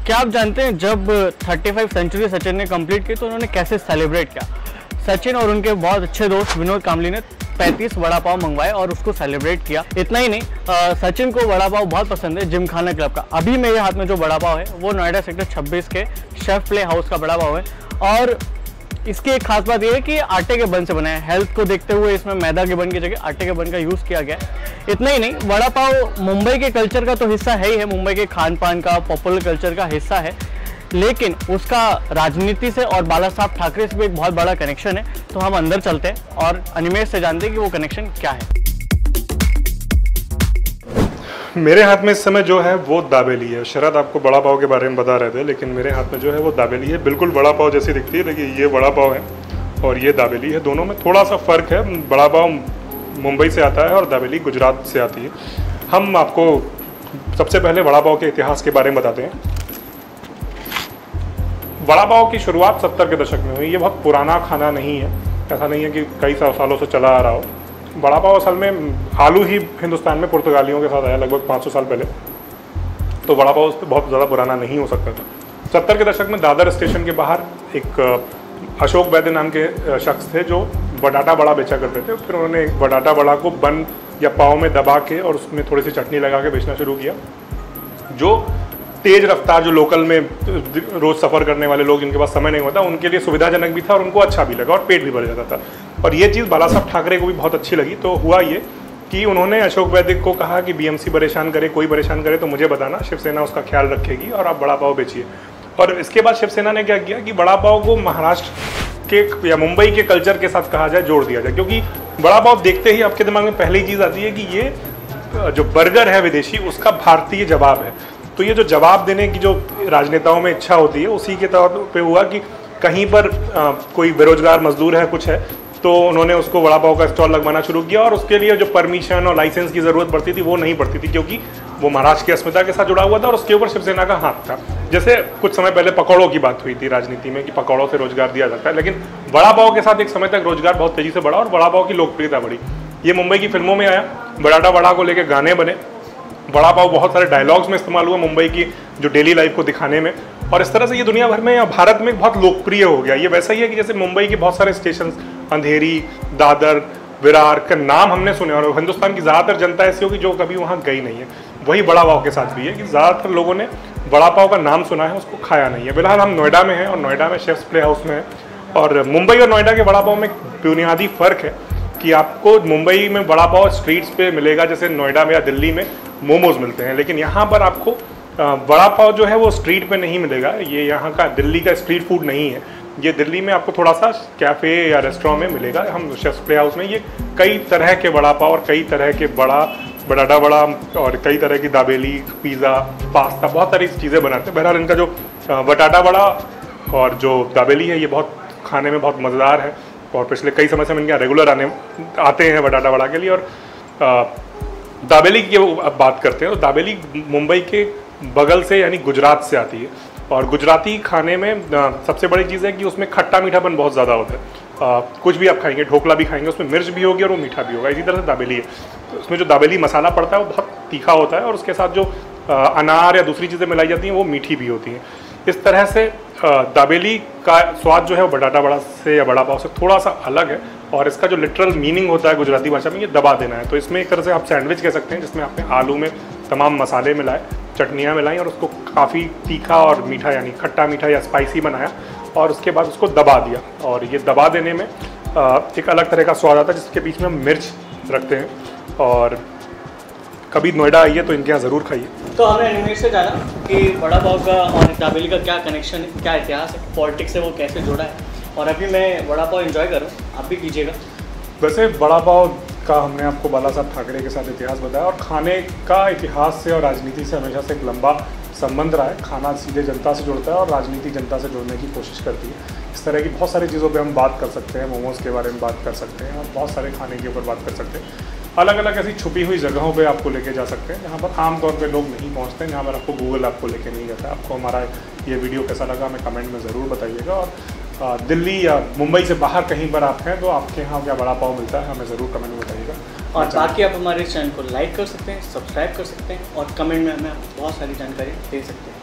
क्या आप जानते हैं जब 35 सेंचुरी सचिन ने कंप्लीट की तो उन्होंने कैसे सेलिब्रेट किया? सचिन और उनके बहुत अच्छे दोस्त विनोद कामली ने 35 वड़ा पाव मंगवाए और उसको सेलिब्रेट किया। इतना ही नहीं, सचिन को वड़ा पाव बहुत पसंद है, जिम खाना क्लब का। अभी मेरे हाथ में जो वड़ा पाव है वो नोएडा सेक्टर 26 के शेफ प्ले हाउस का वड़ा पाव है और इसकी एक खास बात यह है कि आटे के बन से बना है। हेल्थ को देखते हुए इसमें मैदा के बन की जगह आटे के बन का यूज़ किया गया है। इतना ही नहीं, वड़ा पाव मुंबई के कल्चर का तो हिस्सा है ही है, मुंबई के खान पान का, पॉपुलर कल्चर का हिस्सा है, लेकिन उसका राजनीति से और बालासाहब ठाकरे से भी एक बहुत बड़ा कनेक्शन है। तो हम अंदर चलते हैं और अनिमेश से जानते हैं कि वो कनेक्शन क्या है। मेरे हाथ में इस समय जो है वो दाबेली है। शरद आपको वड़ा पाव के बारे में बता रहे थे, लेकिन मेरे हाथ में जो है वो दाबेली है। बिल्कुल वड़ा पाव जैसी दिखती है, देखिए ये वड़ा पाव है और ये दाबेली है। दोनों में थोड़ा सा फ़र्क है। वड़ा पाव मुंबई से आता है और दाबेली गुजरात से आती है। हम आपको सबसे पहले वड़ा पाव के इतिहास के बारे में बताते हैं। वड़ा पाव की शुरुआत 70 के दशक में हुई। ये बहुत पुराना खाना नहीं है, ऐसा नहीं है कि कई सालों से चला आ रहा हो। वड़ा पाव असल में आलू ही हिंदुस्तान में पुर्तगालियों के साथ आया लगभग 500 साल पहले, तो वड़ा पाव बहुत ज़्यादा पुराना नहीं हो सकता था। 70 के दशक में दादर स्टेशन के बाहर एक अशोक वैद्य नाम के शख्स थे जो बटाटा वड़ा बेचा करते थे। फिर उन्होंने बटाटा वड़ा को बन या पाव में दबा के और उसमें थोड़ी सी चटनी लगा के बेचना शुरू किया। जो तेज़ रफ्तार, जो लोकल में रोज़ सफ़र करने वाले लोग जिनके पास समय नहीं होता, उनके लिए सुविधाजनक भी था और उनको अच्छा भी लगा और पेट भी भर जाता था। और ये चीज़ बालासाहब ठाकरे को भी बहुत अच्छी लगी। तो हुआ ये कि उन्होंने अशोक वैद्य को कहा कि बीएमसी परेशान करे, कोई परेशान करे तो मुझे बताना, शिवसेना उसका ख्याल रखेगी और आप वड़ा पाव बेचिए। और इसके बाद शिवसेना ने क्या किया कि वड़ा पाव को महाराष्ट्र के या मुंबई के कल्चर के साथ कहा जाए, जोड़ दिया जाए। क्योंकि वड़ा पाव देखते ही आपके दिमाग में पहली चीज़ आती है कि ये जो बर्गर है विदेशी, उसका भारतीय जवाब है। तो ये जो जवाब देने की जो राजनेताओं में इच्छा होती है, उसी के तौर पे हुआ कि कहीं पर कोई बेरोजगार मजदूर है, कुछ है, तो उन्होंने उसको वड़ा पाव का स्टॉल लगवाना शुरू किया। और उसके लिए जो परमिशन और लाइसेंस की ज़रूरत पड़ती थी वो नहीं पड़ती थी, क्योंकि वो महाराष्ट्र की अस्मिता के साथ जुड़ा हुआ था और उसके ऊपर शिवसेना का हाथ था। जैसे कुछ समय पहले पकौड़ों की बात हुई थी राजनीति में कि पकौड़ों से रोजगार दिया जाता है, लेकिन वड़ा पाव के साथ एक समय तक रोजगार बहुत तेज़ी से बढ़ा और वड़ा पाव की लोकप्रियता बढ़ी। ये मुंबई की फिल्मों में आया, बटाटा वड़ा को लेकर गाने बने, वड़ा पाव बहुत सारे डायलॉग्स में इस्तेमाल हुआ मुंबई की जो डेली लाइफ को दिखाने में, और इस तरह से ये दुनिया भर में या भारत में बहुत लोकप्रिय हो गया। ये वैसा ही है कि जैसे मुंबई के बहुत सारे स्टेशन, अंधेरी, दादर, विरार का नाम हमने सुने और हिंदुस्तान की ज़्यादातर जनता ऐसी होगी जो कभी वहाँ गई नहीं है। वही वड़ा पाव के साथ भी है कि ज़्यादातर लोगों ने वड़ा पाव का नाम सुना है, उसको खाया नहीं है। फिलहाल हम नोएडा में हैं और नोएडा में शेफ्स प्ले हाउस में है। और मुंबई और नोएडा के वड़ा पाव में बुनियादी फ़र्क है कि आपको मुंबई में वड़ा पाव स्ट्रीट्स पे मिलेगा, जैसे नोएडा में या दिल्ली में मोमोज मिलते हैं, लेकिन यहाँ पर आपको वड़ा पाव जो है वो स्ट्रीट पे नहीं मिलेगा। ये यहाँ का दिल्ली का स्ट्रीट फूड नहीं है, ये दिल्ली में आपको थोड़ा सा कैफ़े या रेस्टोरेंट में मिलेगा। हम शेफ्स प्ले हाउस में ये कई तरह के वड़ा पाव और कई तरह के बटाटा वड़ा और कई तरह की दाबेली, पिज़्ज़ा, पास्ता, बहुत सारी चीज़ें बनाते हैं। बहरहाल इनका जो बटाटा वड़ा और जो दाबेली है ये बहुत खाने में बहुत मज़ेदार है और पिछले कई समय से हम इनके रेगुलर आते हैं बटाटा वड़ा के लिए। और दाबेली की अब बात करते हैं तो दाबेली मुंबई के बगल से यानी गुजरात से आती है और गुजराती खाने में सबसे बड़ी चीज़ है कि उसमें खट्टा मीठापन बहुत ज़्यादा होता है। कुछ भी आप खाएंगे, ढोकला भी खाएंगे, उसमें मिर्च भी होगी और वो मीठा भी होगा। इसी तरह से दाबेली है, तो उसमें जो दाबेली मसाला पड़ता है वो बहुत तीखा होता है और उसके साथ जो अनार या दूसरी चीज़ें मिलाई जाती हैं वो मीठी भी होती हैं। इस तरह से दाबेली का स्वाद जो है वो बटाटा वड़ा से या वड़ा पाव से थोड़ा सा अलग है और इसका जो लिटरल मीनिंग होता है गुजराती भाषा में, ये दबा देना है। तो इसमें एक तरह से आप सैंडविच कह सकते हैं जिसमें आपने आलू में तमाम मसाले मिलाए, चटनियाँ मिलाई और उसको काफ़ी तीखा और मीठा यानी खट्टा मीठा या स्पाइसी बनाया और उसके बाद उसको दबा दिया। और ये दबा देने में एक अलग तरह का स्वाद आता है जिसके बीच में हम मिर्च रखते हैं। और कभी नोएडा आइए तो इनके यहाँ ज़रूर खाइए। तो हमने एनिमेश से जाना कि वड़ा पाव का और दाबेली का क्या कनेक्शन है, क्या इतिहास है, पॉलिटिक्स से वो कैसे जुड़ा है, और अभी मैं वड़ा पाव एंजॉय करूँ, आप भी कीजिएगा। वैसे वड़ा पाव का हमने आपको बालासाहब ठाकरे के साथ इतिहास बताया और खाने का इतिहास से और राजनीति से हमेशा से एक लंबा संबंध रहा है। खाना सीधे जनता से जुड़ता है और राजनीति जनता से जोड़ने की कोशिश करती है। इस तरह की बहुत सारी चीज़ों पे हम बात कर सकते हैं, मोमोज़ के बारे में बात कर सकते हैं और बहुत सारे खाने के ऊपर बात कर सकते हैं। अलग अलग ऐसी छुपी हुई जगहों पे आपको लेके जा सकते हैं जहाँ पर आमतौर पे लोग नहीं पहुँचते हैं, जहाँ पर आपको गूगल आपको लेके नहीं जाता। आपको हमारा ये वीडियो कैसा लगा हमें कमेंट में ज़रूर बताइएगा। और दिल्ली या मुंबई से बाहर कहीं पर आप हैं तो आपके यहाँ क्या वड़ा पाव मिलता है हमें ज़रूर कमेंट में बताइएगा। और बाकी आप हमारे चैनल को लाइक कर सकते हैं, सब्सक्राइब कर सकते हैं और कमेंट में हमें बहुत सारी जानकारी दे सकते हैं।